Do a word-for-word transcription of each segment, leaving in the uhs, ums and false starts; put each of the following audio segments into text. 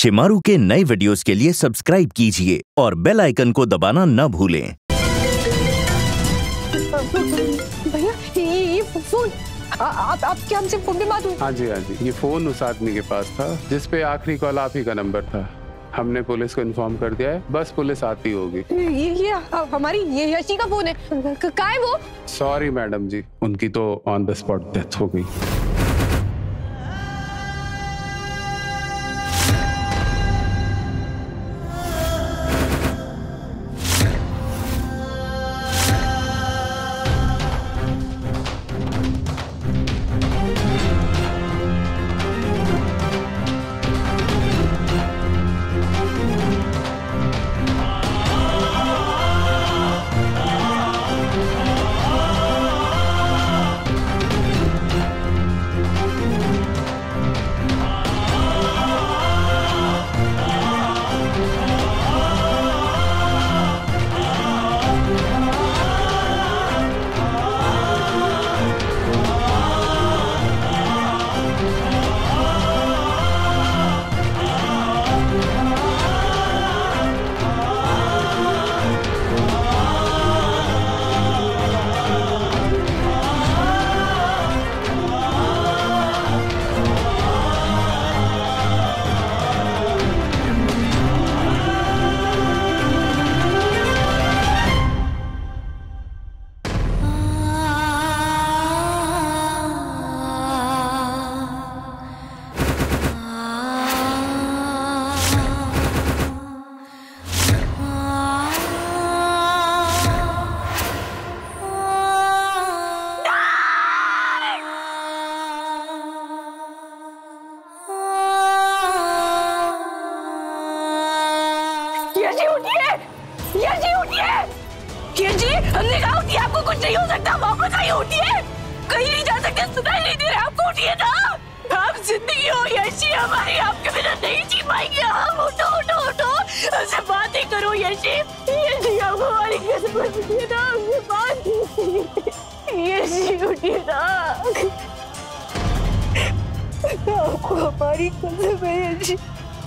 शिमारू के नए वीडियोस के लिए सब्सक्राइब कीजिए और बेल आइकन को दबाना न भूलें। भैया ये फोन आप आप क्या हमसे फोन पे बात हुई? हाँ जी हाँ जी, ये फोन उस आदमी के पास था जिसपे आखिरी कॉल आप ही का नंबर था। हमने पुलिस को इन्फॉर्म कर दिया है, बस पुलिस आती होगी। ये ये हमारी ये यशी का फोन है। कहाँ है वो? सॉरी मैडम जी, उनकी तो ऑन द स्पॉट डेथ हो गई। हमने कहा उठिए, आपको कुछ नहीं हो सकता। वापस आइए, उठिए, कहीं नहीं जा सकते, सुनाई नहीं दे रहा आपको, उठिए ना। आप जिंदगी हो यशी हमारी, आपके बिना नहीं जी पाएंगे हम। उठो उठो उठो, हमसे बातें करो यशी। यशी आपको हमारी कसम, उठिए ना, हमसे बात कीजिए। यशी उठिए ना, आपको हमारी कसम है यशी।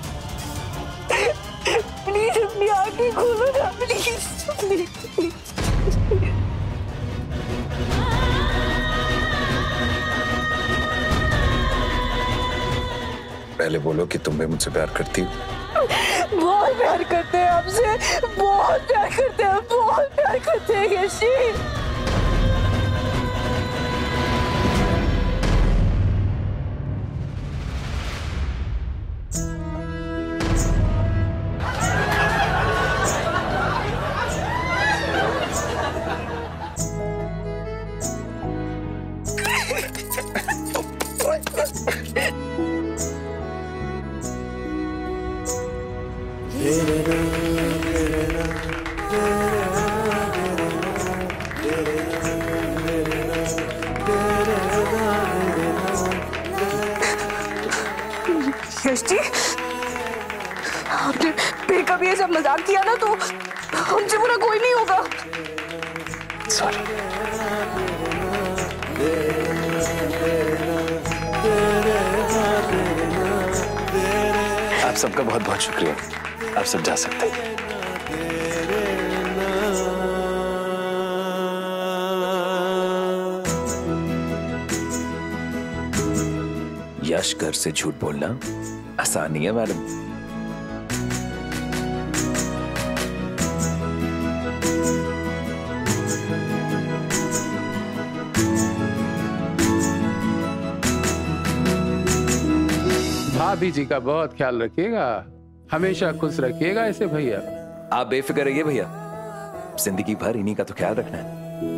प्लीज अपनी आंखें खोलो ना, प्लीज प्लीज प्लीज। पहले बोलो कि तुम भी मुझसे प्यार करती हो। बहुत प्यार करते हैं आपसे, बहुत प्यार करते हैं, बहुत प्यार करते हैं यशी। यशी, आपने फिर कभी ऐसा मजाक किया ना तो हमसे बुरा कोई नहीं होगा। सॉरी। आप सबका बहुत बहुत शुक्रिया, आप सब जा सकते हैं। यश घर से झूठ बोलना आसान नहीं है मैडम। भाभी जी का बहुत ख्याल रखिएगा, हमेशा खुश रखिएगा ऐसे भैया। आप बेफिक्र रहिए भैया, जिंदगी भर इन्हीं का तो ख्याल रखना है।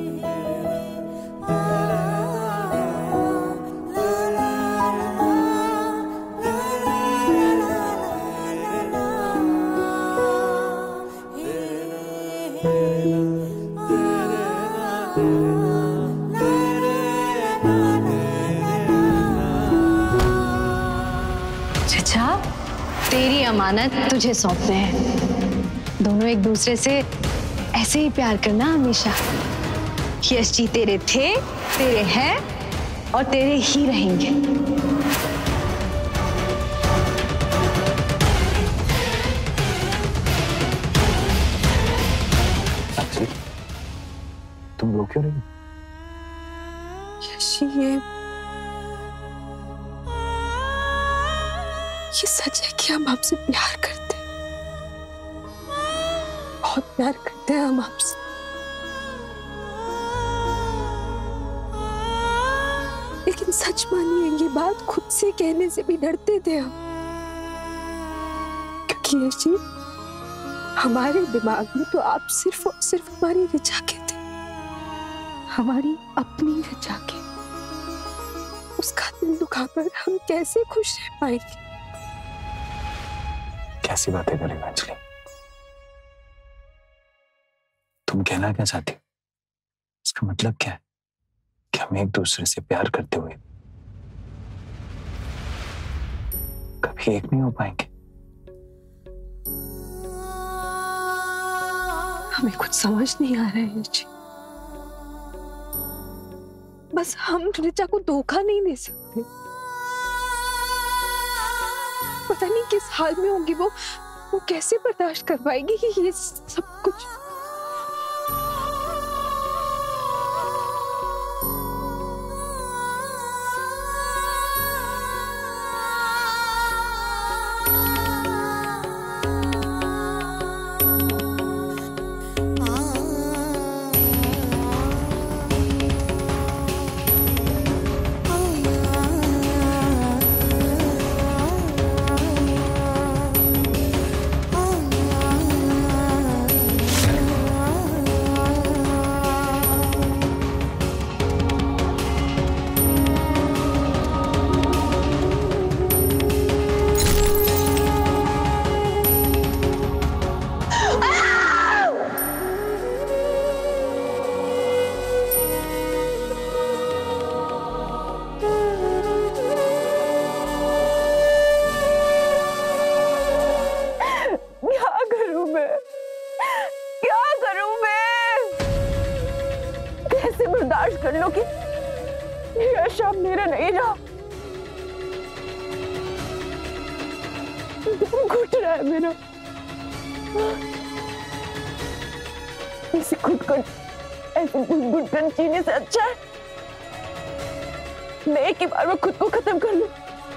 तेरी अमानत तुझे सौंपते हैं। दोनों एक दूसरे से ऐसे ही प्यार करना हमेशा। यश जी तेरे थे, तेरे हैं और तेरे ही रहेंगे। क्यों रही? यश, ये ये सच है कि हम आपसे प्यार करते हैं, बहुत प्यार करते हैं हम आपसे। लेकिन सच मानिए, ये बात खुद से कहने से भी डरते थे हम, क्योंकि यश जी, हमारे दिमाग में तो आप सिर्फ और सिर्फ हमारी रिचा के थे, हमारी अपनी रिचा के। उसका दिल दुखाकर हम कैसे खुश रह पाएंगे? कैसी बातें कर रही हो अंजलि? तुम कहना क्या चाहती हो? इसका मतलब क्या है कि हम एक दूसरे से प्यार करते हुए कभी एक नहीं हो पाएंगे? हमें कुछ समझ नहीं आ रहा है यश जी। बस हम रिचा को धोखा नहीं दे सकते। पता नहीं किस हाल में होगी वो वो कैसे बर्दाश्त कर पाएगी ये सब कुछ। कर लो कि यश अब मेरा नहीं रहा। दम घुट रहा है मेरा। इसे खुद को ऐसे घुट घुट जीने से अच्छा है मैं एक ही बार में खुद को खत्म कर लूं।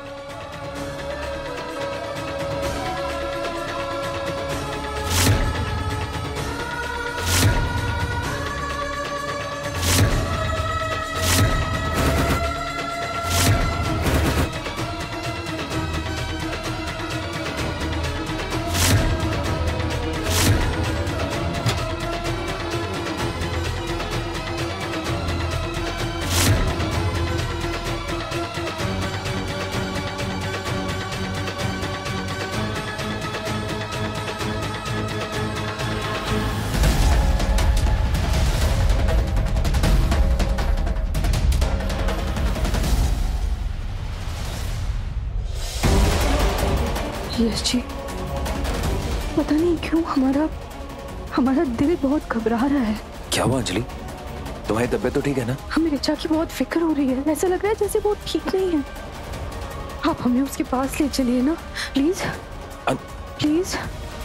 यश जी, पता नहीं क्यों हमारा हमारा दिल बहुत घबरा रहा है। क्या हुआ अंजलि? तुम्हारी तबीयत तो ठीक है ना? हमें रिचा की बहुत फिक्र हो रही है। ऐसा लग रहा है जैसे वो ठीक नहीं है। आप हमें उसके पास ले चलिए ना प्लीज। On... please.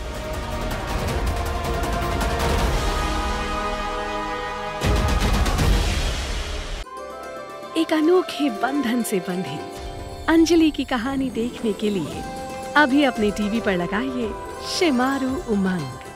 एक अनोखे बंधन से बंधी अंजलि की कहानी देखने के लिए अभी अपने टीवी पर लगाइए शिमारू उमंग।